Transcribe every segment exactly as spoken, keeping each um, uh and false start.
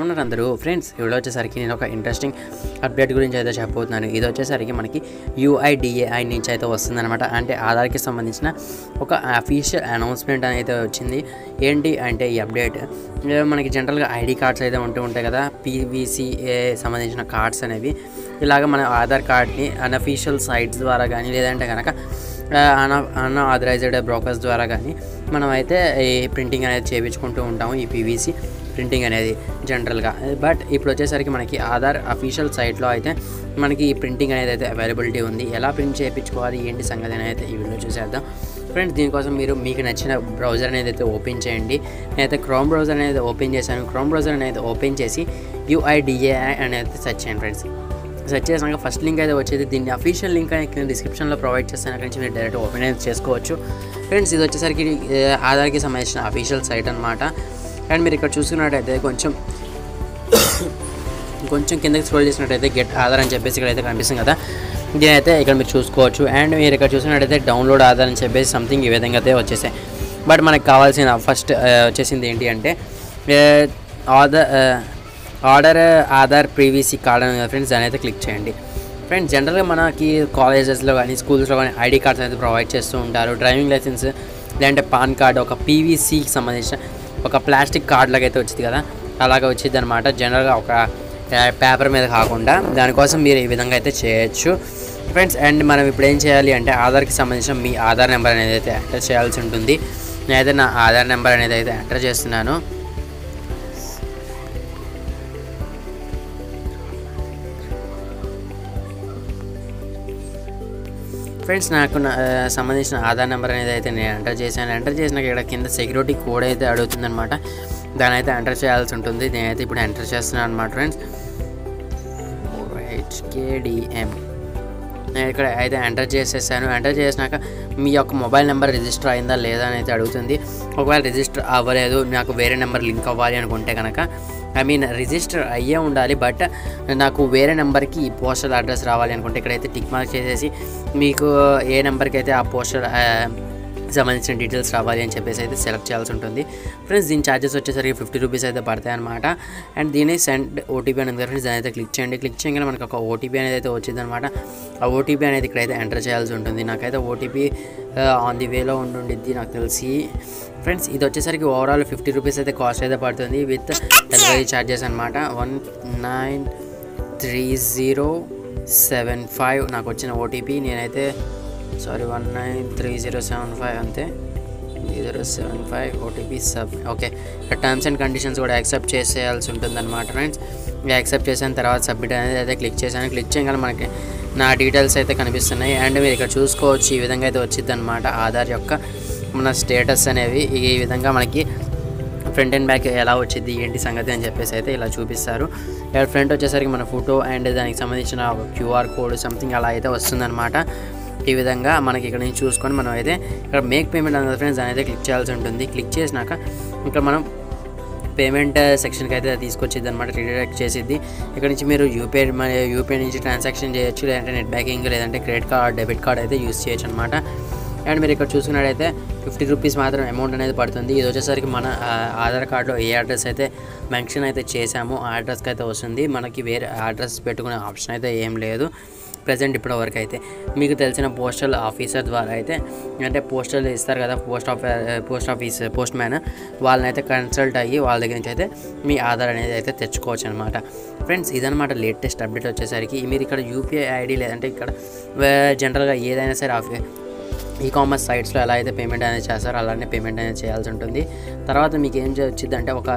ఉన్నారు అందరూ ఫ్రెండ్స్. ఇప్పుడు వచ్చేసరికి నేను ఒక ఇంట్రెస్టింగ్ అప్డేట్ గురించి అయితే చెప్పబోతున్నాను. ఇది వచ్చేసరికి మనకి యూఐడిఏఐ నుంచి అయితే వస్తుందన్నమాట. అంటే ఆధార్కి సంబంధించిన ఒక అఫీషియల్ అనౌన్స్మెంట్ అయితే వచ్చింది. ఏంటి అంటే ఈ అప్డేట్ మనకి జనరల్గా ఐడి కార్డ్స్ అయితే ఉంటూ ఉంటాయి కదా, పీవీసీఏ సంబంధించిన కార్డ్స్ అనేవి. ఇలాగ మన ఆధార్ కార్డ్ని అన్అఫీషియల్ సైట్స్ ద్వారా కానీ లేదంటే కనుక అన్ అన్ఆథరైజ్డ్ బ్రోకర్స్ ద్వారా కానీ మనం అయితే ఈ ప్రింటింగ్ అనేది చేయించుకుంటూ ఉంటాము, ఈ పీవీసీ ప్రింటింగ్ అనేది జనరల్గా. బట్ ఇప్పుడు వచ్చేసరికి మనకి ఆధార్ అఫీషియల్ సైట్లో అయితే మనకి ఈ ప్రింటింగ్ అనేది అయితే అవైలబిలిటీ ఉంది. ఎలా ప్రింట్ చేయించుకోవాలి ఏంటి సంగతి అనేది అయితే ఈ వీడియో చూసేద్దాం ఫ్రెండ్స్. దీనికోసం మీరు మీకు నచ్చిన బ్రౌజర్ అనేది అయితే ఓపెన్ చేయండి. నేనైతే క్రోమ్ బ్రౌజర్ అనేది ఓపెన్ చేశాను. క్రోమ్ బ్రౌజర్ అనేది ఓపెన్ చేసి యూఐడిఏఐ అనేది సెర్చ్ చేయండి ఫ్రెండ్స్. సెర్చ్ చేసాక ఫస్ట్ లింక్ అయితే వచ్చేది. దీన్ని అఫీషియల్ లింక్ అనేది కింద డిస్క్రిప్షన్లో ప్రొవైడ్ చేస్తాను. అక్కడి నుంచి మీరు డైరెక్ట్ ఓపెన్ అయితే చేసుకోవచ్చు ఫ్రెండ్స్. ఇది వచ్చేసరికి ఆధార్కి సంబంధించిన అఫీషియల్ సైట్ అనమాట. అండ్ మీరు ఇక్కడ చూసుకున్నట్టయితే కొంచెం కొంచెం కిందకి స్క్రోల్ చేసినట్టయితే గెట్ ఆధార్ అని చెప్పేసి ఇక్కడైతే కనిపిస్తుంది కదా, దీనైతే ఇక్కడ మీరు చూసుకోవచ్చు. అండ్ మీరు ఇక్కడ చూసినట్టయితే డౌన్లోడ్ ఆధార్ అని చెప్పేసి సంథింగ్ ఈ విధంగా అయితే వచ్చేసాయి. బట్ మనకు కావాల్సిన ఫస్ట్ వచ్చేసింది ఏంటి అంటే Aadhaar order Aadhaar PVC card అని ఫ్రెండ్స్, దాని అయితే క్లిక్ చేయండి ఫ్రెండ్స్. జనరల్గా మనకి కాలేజెస్లో కానీ స్కూల్స్లో కానీ ఐడి కార్డ్స్ అయితే ప్రొవైడ్ చేస్తూ ఉంటారు. డ్రైవింగ్ లైసెన్స్ లేదంటే పాన్ కార్డ్ ఒక పీవీసీకి సంబంధించిన ఒక ప్లాస్టిక్ కార్డ్ లాగా అయితే వచ్చింది కదా, అలాగే వచ్చింది అనమాట. జనరల్గా ఒక పేపర్ మీద కాకుండా దానికోసం మీరు ఈ విధంగా అయితే చేయొచ్చు ఫ్రెండ్స్. అండ్ మనం ఇప్పుడు ఏం చేయాలి అంటే ఆధార్కి సంబంధించిన మీ ఆధార్ నెంబర్ అనేది అయితే ఎంటర్ చేయాల్సి ఉంటుంది. నేనైతే నా ఆధార్ నెంబర్ అనేది అయితే ఎంటర్ చేస్తున్నాను. ఫ్రెండ్స్ నాకు సంబంధించిన ఆధార్ నెంబర్ అనేది అయితే నేను ఎంటర్ చేశాను. ఎంటర్ చేసినాక ఇక్కడ కింద సెక్యూరిటీ కోడ్ అయితే అడుగుతుందన్నమాట, దాని అయితే ఎంటర్ చేయాల్సి ఉంటుంది. నేనైతే ఇప్పుడు ఎంటర్ చేస్తున్నాను అనమాట ఫ్రెండ్స్. హెచ్కేడిఎం నేను ఇక్కడ అయితే ఎంటర్ చేసేసాను. ఎంటర్ చేసినాక మీ యొక్క మొబైల్ నెంబర్ రిజిస్టర్ అయిందా లేదా అని అయితే అడుగుతుంది. ఒకవేళ రిజిస్టర్ అవ్వలేదు, నాకు వేరే నెంబర్ లింక్ అవ్వాలి అనుకుంటే కనుక ఐ మీన్ రిజిస్టర్ అయ్యే ఉండాలి, బట్ నాకు వేరే నెంబర్కి ఈ పోస్టల్ అడ్రస్ రావాలి అనుకుంటే ఇక్కడైతే టిక్ మార్క్ చేసేసి మీకు ఏ నెంబర్కి అయితే ఆ పోస్టల్ సంబంధించిన డీటెయిల్స్ రావాలి అని చెప్పేసి అయితే సెలెక్ట్ చేయాల్సి ఉంటుంది ఫ్రెండ్స్. దీని ఛార్జెస్ వచ్చేసరికి ఫిఫ్టీ రూపీస్ అయితే పడతాయి అనమాట. అండ్ దీని సెండ్ ఓటీపీ అనేది ఫ్రెండ్స్, దాని అయితే క్లిక్ చేయండి. క్లిక్ చేయగానే మనకు ఒక ఓటీపీ అనేది అయితే వచ్చింది అనమాట. ఆ ఓటీపీ అనేది ఇక్కడైతే ఎంటర్ చేయాల్సి ఉంటుంది. నాకైతే ఓటీపీ ఆన్ ది వేలో ఉండిద్ది నాకు తెలిసి ఫ్రెండ్స్. ఇది వచ్చేసరికి ఓవరాల్ ఫిఫ్టీ రూపీస్ అయితే కాస్ట్ అయితే పడుతుంది విత్ డెలివరీ ఛార్జెస్ అనమాట. One nine three zero seven five నాకు వచ్చిన ఓటీపీ. నేనైతే sorry one nine three zero seven five అంతే, three zero seven five OTP సబ్. ఓకే, టర్మ్స్ అండ్ కండిషన్స్ కూడా యాక్సెప్ట్ చేసేయాల్సి ఉంటుంది అనమాట ఫ్రెండ్స్. యాక్సెప్ట్ చేసిన తర్వాత సబ్మిట్ అనేది అయితే క్లిక్ చేశాను. క్లిక్ చేయగానే మనకి నా డీటెయిల్స్ అయితే కనిపిస్తున్నాయి. అండ్ మీరు ఇక్కడ చూసుకోవచ్చు ఈ విధంగా అయితే వచ్చింది అనమాట ఆధార్ యొక్క మన స్టేటస్ అనేవి. ఈ విధంగా మనకి ఫ్రంట్ అండ్ బ్యాక్ ఎలా వచ్చింది ఏంటి సంగతి అని చెప్పేసి అయితే ఇలా చూపిస్తారు. ఇక్కడ ఫ్రంట్ వచ్చేసరికి మన ఫోటో అండ్ దానికి సంబంధించిన క్యూఆర్ కోడ్ సంథింగ్ అలా అయితే వస్తుందన్నమాట. ఈ విధంగా మనకి ఇక్కడ నుంచి చూసుకొని మనం అయితే ఇక్కడ మేక్ పేమెంట్ అనేది ఫ్రెండ్స్ దాని అయితే క్లిక్ చేయాల్సి ఉంటుంది. క్లిక్ చేసినాక ఇక్కడ మనం పేమెంట్ సెక్షన్కి అయితే తీసుకొచ్చిద్ది అనమాట, రీడైరెక్ట్ చేసిద్ది. ఇక్కడ నుంచి మీరు యూపీఐ యూపీఐ నుంచి ట్రాన్సాక్షన్ చేయొచ్చు, లేదంటే నెట్ బ్యాంకింగ్ లేదంటే క్రెడిట్ కార్డ్ డెబిట్ కార్డ్ అయితే యూస్ చేయొచ్చు అనమాట. అండ్ మీరు ఇక్కడ చూసుకున్నట్టయితే ఫిఫ్టీ రూపీస్ మాత్రం అమౌంట్ అనేది పడుతుంది. ఇది వచ్చేసరికి మన ఆధార్ కార్డులో ఏ అడ్రస్ అయితే మెన్షన్ అయితే చేసామో ఆ అడ్రస్కి అయితే వస్తుంది. మనకి వేరే అడ్రస్ పెట్టుకునే ఆప్షన్ అయితే ఏం లేదు ప్రజెంట్ ఇప్పటి వరకు అయితే. మీకు తెలిసిన పోస్టల్ ఆఫీసర్ ద్వారా అయితే అంటే పోస్టల్ ఇస్తారు కదా, పోస్ట్ ఆఫీ పోస్ట్ ఆఫీస్ పోస్ట్ మ్యాన్, వాళ్ళని అయితే కన్సల్ట్ అయ్యి వాళ్ళ దగ్గర నుంచి అయితే మీ ఆధార్ అనేది అయితే తెచ్చుకోవచ్చు అనమాట ఫ్రెండ్స్. ఇదనమాట లేటెస్ట్ అప్డేట్ వచ్చేసరికి. మీరు ఇక్కడ యూపీఐ ఐడి లేదంటే ఇక్కడ జనరల్గా ఏదైనా సరే ఆఫీ ఈ కామర్స్ సైట్స్లో ఎలా అయితే పేమెంట్ అనేది చేస్తారో అలానే పేమెంట్ అనేది చేయాల్సి ఉంటుంది. తర్వాత మీకు ఏం వచ్చిందంటే ఒక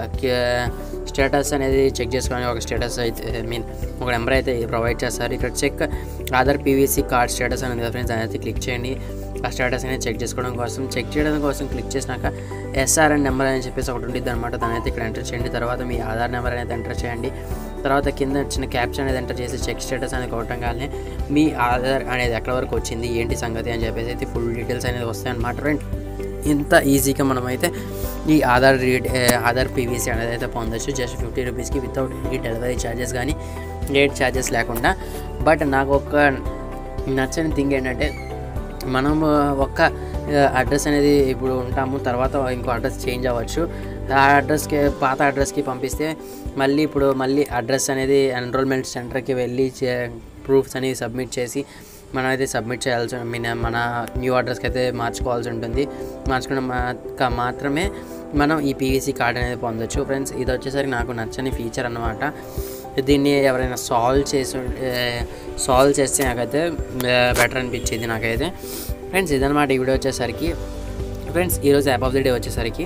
స్టేటస్ అనేది చెక్ చేసుకొని ఒక స్టేటస్ అయితే ఐ మీన్ ఒక నెంబర్ అయితే ప్రొవైడ్ చేస్తారు. ఇక్కడ check Aadhaar PVC card status అనేది ఫ్రెండ్స్, దాని అయితే క్లిక్ చేయండి. ఆ స్టేటస్ అనేది చెక్ చేసుకోవడం కోసం చెక్ చేయడం కోసం క్లిక్ చేసినాక ఎస్ఆర్ఎన్ నెంబర్ అని చెప్పేసి ఒకటి ఉంటుంది అనమాట, దాని అయితే ఇక్కడ ఎంటర్ చేయండి. తర్వాత మీ ఆధార్ నెంబర్ అనేది ఎంటర్ చేయండి. తర్వాత కింద చిన్న క్యాప్షన్ అనేది ఎంటర్ చేసి చెక్ స్టేటస్ అనేది కొట్టగానే మీ ఆధార్ అనేది ఎక్కడ వరకు వచ్చింది ఏంటి సంగతి అని చెప్పేసి అయితే ఫుల్ డీటెయిల్స్ అనేది వస్తాయి అన్నమాట ఫ్రెండ్. ఇంత ఈజీగా మనమైతే ఈ ఆధార్ రీడ్ ఆధార్ పీవీసీ అనేది అయితే పొందొచ్చు జస్ట్ ఫిఫ్టీ రూపీస్కి వితౌట్ ఈ డెలివరీ ఛార్జెస్ కానీ లేట్ ఛార్జెస్ లేకుండా. బట్ నాకు ఒక నచ్చని థింగ్ ఏంటంటే మనం ఒక్క అడ్రస్ అనేది ఇప్పుడు ఉంటాము, తర్వాత ఇంకో అడ్రస్ చేంజ్ అవ్వచ్చు. ఆ అడ్రస్కి పాత అడ్రస్కి పంపిస్తే మళ్ళీ ఇప్పుడు మళ్ళీ అడ్రస్ అనేది ఎన్రోల్మెంట్ సెంటర్కి వెళ్ళి ప్రూఫ్స్ అనేవి సబ్మిట్ చేసి మనం అయితే సబ్మిట్ చేయాల్సి మన న్యూ అడ్రస్కి అయితే మార్చుకోవాల్సి ఉంటుంది. మార్చుకున్న మాత్రమే మనం ఈ పీవీసీ కార్డ్ అనేది పొందొచ్చు. ఫ్రెండ్స్ ఇది వచ్చేసరికి నాకు నచ్చని ఫీచర్ అన్నమాట. దీన్ని ఎవరైనా సాల్వ్ చేసి సాల్వ్ చేస్తే నాకైతే బెటర్ అనిపించింది నాకైతే. ఫ్రెండ్స్ ఇదన్నమాట ఈ వీడియో వచ్చేసరికి. ఫ్రెండ్స్ ఈరోజు యాప్ ఆఫ్ ది డే వచ్చేసరికి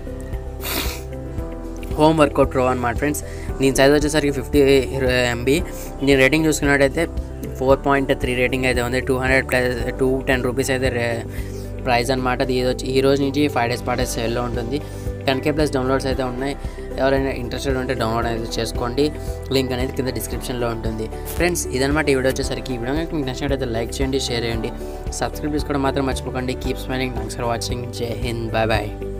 హోమ్ వర్కౌట్ ప్రో అనమాట. ఫ్రెండ్స్ దీని సైజ్ వచ్చేసరికి ఫిఫ్టీ ఎంబీ. దీని రేటింగ్ చూసుకున్నట్టయితే ఫోర్ పాయింట్ త్రీ రేటింగ్ అయితే ఉంది. Two hundred plus two ten rupees అయితే రే ప్రైస్ అనమాట. ఇది వచ్చి ఈ రోజు నుంచి ఫైవ్ డేస్ పాటు సేల్లో ఉంటుంది. టెన్ కే ప్లస్ డౌన్లోడ్స్ అయితే ఉన్నాయి. ఎవరైనా ఇంట్రెస్టెడ్ ఉంటే డౌన్లోడ్ అనేది చేసుకోండి. లింక్ అనేది కింద డిస్క్రిప్షన్లో ఉంటుంది. ఫ్రెండ్స్ ఇదనమాట ఈ వీడియో వచ్చేసరికి. ఈ వీడియో మీకు నచ్చినట్టయితే లైక్ చేయండి, షేర్ చేయండి, సబ్స్క్రైబ్ చేసుకోవడం మాత్రం మర్చిపోకండి. Keep smiling. Thanks for watching. జై హింద్. Bye bye.